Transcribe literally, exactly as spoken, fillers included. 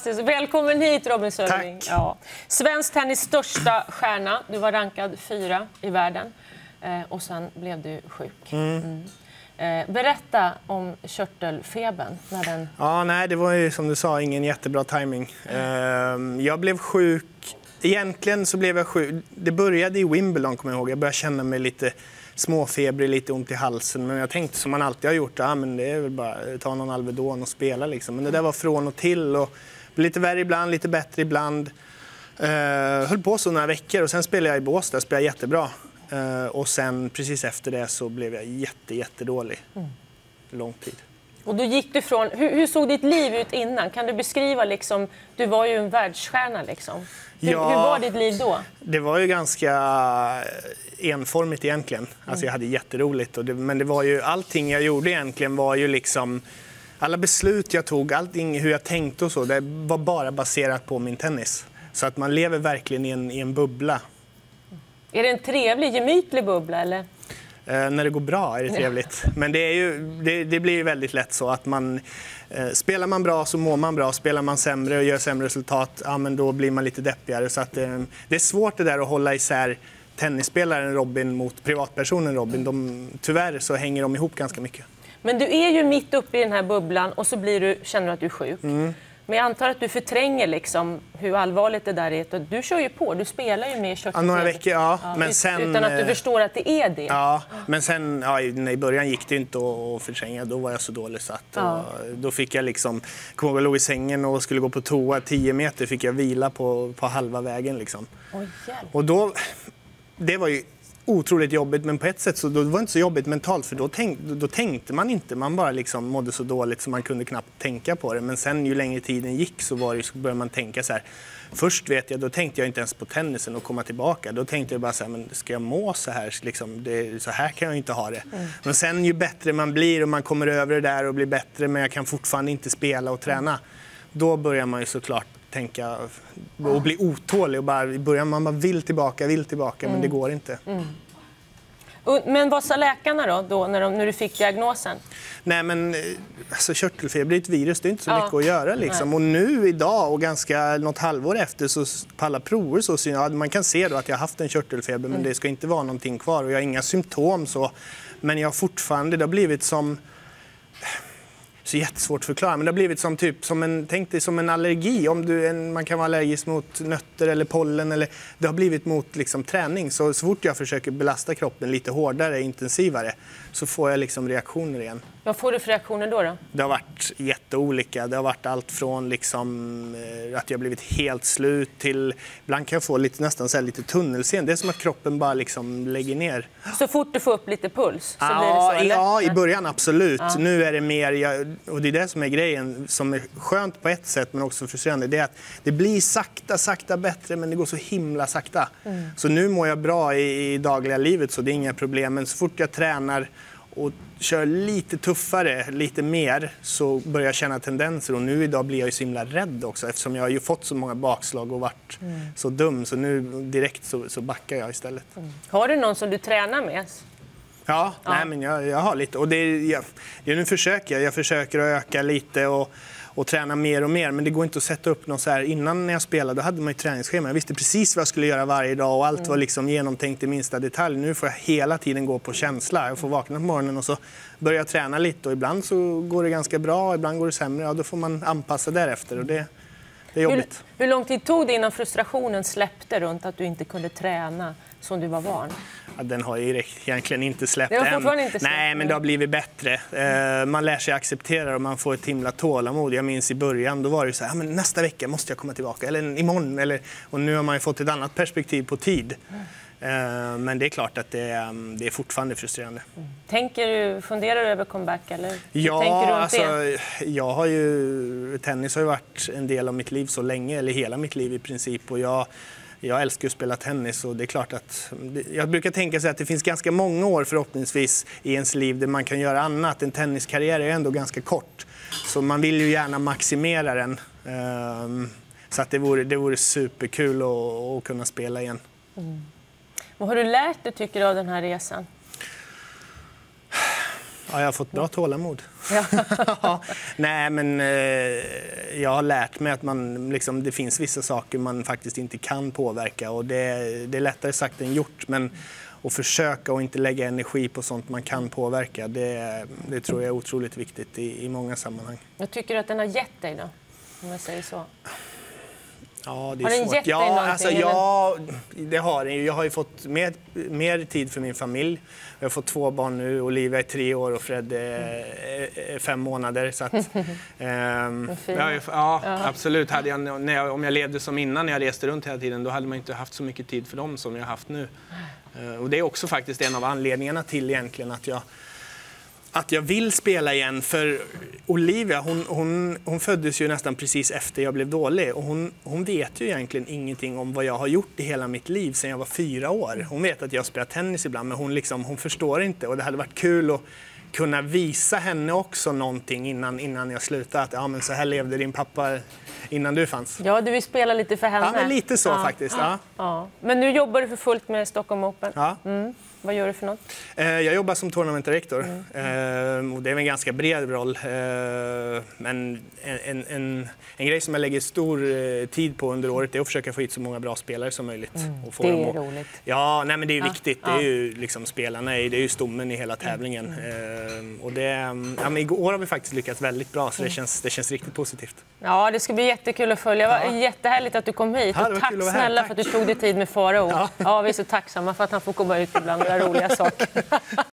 Välkommen hit, Robin Söderling. Tack. Ja. Svensk tennis största stjärna. Du var rankad fyra i världen. Eh, och sen blev du sjuk. Mm. Mm. Eh, berätta om körtelfebern. När den... Ja, nej, det var ju som du sa ingen jättebra timing. Eh, jag blev sjuk. Egentligen så blev jag sjuk. Det började i Wimbledon, kommer jag ihåg. Jag började känna mig lite småfebrig, lite ont i halsen. Men jag tänkte som man alltid har gjort, ja, men det är väl bara ta någon Alvedon och spela. Liksom. Men det där var från och till. Och lite värre ibland, lite bättre ibland. Eh, höll på så några veckor och sen spelade jag i Båstad. Spelade jättebra. Uh, och sen precis efter det så blev jag jätte, jättedålig. Mm. Lång tid. Och då gick du från, hur, hur såg ditt liv ut innan? Kan du beskriva liksom, du var ju en världsstjärna liksom. Hur, ja, hur var ditt liv då? Det var ju ganska enformigt egentligen. Alltså jag hade jätteroligt. Och det, men det var ju, allting jag gjorde egentligen var ju liksom, alla beslut jag tog, allting hur jag tänkte och så, det var bara baserat på min tennis. Så att man lever verkligen i en, i en bubbla. Är det en trevlig, gemytlig bubbla eller? Eh, när det går bra är det trevligt. Men det, är ju, det, det blir ju väldigt lätt så att man eh, spelar man bra så mår man bra. Spelar man sämre och gör sämre resultat, ja, men då blir man lite deppigare. Så att, eh, det är svårt det där att hålla isär tennisspelaren Robin mot privatpersonen Robin. De, tyvärr så hänger de ihop ganska mycket. Men du är ju mitt uppe i den här bubblan och så blir du, känner du att du är sjuk. Mm. Men jag antar att du förtränger liksom hur allvarligt det där är. Du kör ju på, du spelar ju med körtelfeber. Ja, några veckor, ja. ja men sen, utan att du förstår att det är det. Ja, men sen ja, i början gick det inte att förtränga. Då var jag så dålig så att ja. och, då fick jag liksom, kom ihåg, jag låg i sängen och skulle gå på toa tio meter. Fick jag vila på, på halva vägen liksom. Oj, och då, det var ju otroligt jobbigt, men på ett sätt så då var det inte så jobbigt mentalt, för då, tänk, då tänkte man inte, man bara liksom mådde så dåligt så man kunde knappt tänka på det. Men sen ju längre tiden gick så, var det, så började man tänka så här. Först vet jag, då tänkte jag inte ens på tennisen och komma tillbaka. Då tänkte jag bara så här, men ska jag må så här? Liksom, det, så här kan jag inte ha det. Mm. Men sen ju bättre man blir och man kommer över det där och blir bättre, men jag kan fortfarande inte spela och träna. Då börjar man ju såklart tänka och bli otålig och bara, i början man bara vill tillbaka, vill tillbaka, mm. men det går inte. Mm. Men vad sa läkarna då, då när, de, när du fick diagnosen? Nej, men alltså, körtelfeber är ett virus, det är inte så ja. mycket att göra liksom. Och nu idag och ganska något halvår efter så på alla prover så, så ja, man kan se då att jag har haft en körtelfeber, mm. men det ska inte vara någonting kvar och jag har inga symptom så, men jag har fortfarande, det har blivit som så jättesvårt att förklara, men det har blivit som typ som en, tänk dig som en allergi. Om du en, man kan vara allergisk mot nötter eller pollen, eller det har blivit mot liksom träning. Så, så fort jag försöker belasta kroppen lite hårdare, intensivare, så får jag liksom reaktioner igen. Vad får du för reaktioner då? då? Det har varit jätteolika. Det har varit allt från liksom, eh, att jag blivit helt slut till, ibland kan jag få lite, nästan så här, lite tunnelseende. Det är som att kroppen bara liksom lägger ner. Så fort du får upp lite puls så ja, blir det så? Eller? Ja, i början absolut. Ja. Nu är det mer, jag, och det är det som är grejen, som är skönt på ett sätt men också frustrerande. Det är att det blir sakta, sakta bättre, men det går så himla sakta. Mm. Så nu mår jag bra i, i dagliga livet, så det är inga problem. Men så fort jag tränar och kör lite tuffare, lite mer, så börjar jag känna tendenser. Och nu idag blir jag ju så himla rädd också, eftersom jag har ju fått så många bakslag och varit mm. så dum. Så nu direkt så, så backar jag istället. Mm. Har du någon som du tränar med? Ja, ja. Nej, men jag, jag har lite. Och det, jag, jag, nu försöker jag. Jag försöker att öka lite och, och träna mer och mer. Men det går inte att sätta upp något så här. Innan när jag spelade hade man ju träningsschema. Jag visste precis vad jag skulle göra varje dag och allt mm. var liksom genomtänkt i minsta detalj. Nu får jag hela tiden gå på känsla. Jag får vakna på morgonen och så börjar jag träna lite. Och ibland så går det ganska bra, ibland går det sämre. Ja, då får man anpassa därefter och det, det är jobbigt. Hur, hur lång tid tog det innan frustrationen släppte runt att du inte kunde träna som du var van? Ja, den har ju egentligen inte släppt det har än. Inte släppt. Nej, men det har blivit bättre. Uh, man lär sig acceptera och man får ett himla tålamod. Jag minns i början, då var det så här, ja, men nästa vecka måste jag komma tillbaka. Eller imorgon. Eller, och nu har man ju fått ett annat perspektiv på tid. Uh, men det är klart att det, um, det är fortfarande frustrerande. Mm. Tänker du, funderar du över comeback? Eller? Ja, tänker du alltså, det? jag har ju, tennis har ju varit en del av mitt liv så länge. Eller hela mitt liv i princip. Och jag... Jag älskar att spela tennis och det är klart att jag brukar tänka sig att det finns ganska många år förhoppningsvis i ens liv där man kan göra annat. En tenniskarriär är ändå ganska kort, så man vill ju gärna maximera den. Så att det vore, det vore superkul att, att kunna spela igen. Mm. Vad har du lärt dig, tycker du, av den här resan? Ja, jag har fått bra tålamod. Ja. Nej, men eh, jag har lärt mig att man, liksom, det finns vissa saker man faktiskt inte kan påverka. Och det, det är lättare sagt än gjort. Men att försöka och inte lägga energi på sånt man kan påverka, det, det tror jag är otroligt viktigt i, i många sammanhang. Jag tycker att den har gett dig då, om jag säger så. Ja, det är har den svårt. gett dig ja, någonting? alltså, ja, det har den. Jag har ju fått mer, mer tid för min familj. Jag har fått två barn nu. Olivia är tre år och Fred är, är fem månader. Så att, ehm, ja, ja, absolut. Hade jag, när jag, om jag levde som innan när jag reste runt hela tiden, då hade man inte haft så mycket tid för dem som jag har haft nu. Ehm, och det är också faktiskt en av anledningarna till egentligen att jag Att jag vill spela igen, för Olivia hon, hon, hon föddes ju nästan precis efter jag blev dålig. Och hon, hon vet ju egentligen ingenting om vad jag har gjort i hela mitt liv sedan jag var fyra år. Hon vet att jag spelar tennis ibland, men hon, liksom, hon förstår inte. Och det hade varit kul att kunna visa henne också någonting innan, innan jag slutade. Att ja, men så här levde din pappa innan du fanns. Ja, du vill spela lite för henne. Ja, men lite så ja. faktiskt. Ja. Ja. Men nu jobbar du för fullt med Stockholm Open. Ja. Mm. Vad gör du för något? Jag jobbar som tournament director. Mm. Och det är en ganska bred roll. Men en, en, en grej som jag lägger stor tid på under året är att försöka få hit så många bra spelare som möjligt. Mm. Och få det dem är att... roligt. Ja, nej, men det är ja. viktigt. Det är ju liksom spelarna, det är ju stommen i hela tävlingen. Mm. Och det, ja, men igår har vi faktiskt lyckats väldigt bra, så det känns, det känns riktigt positivt. Ja, det ska bli jättekul att följa. Det var ja. jättehärligt att du kom hit. Ja, och tack snälla tack. för att du tog dig tid med Farao. Ja. ja, vi är så tacksamma för att han får komma ut ibland och göra roliga saker.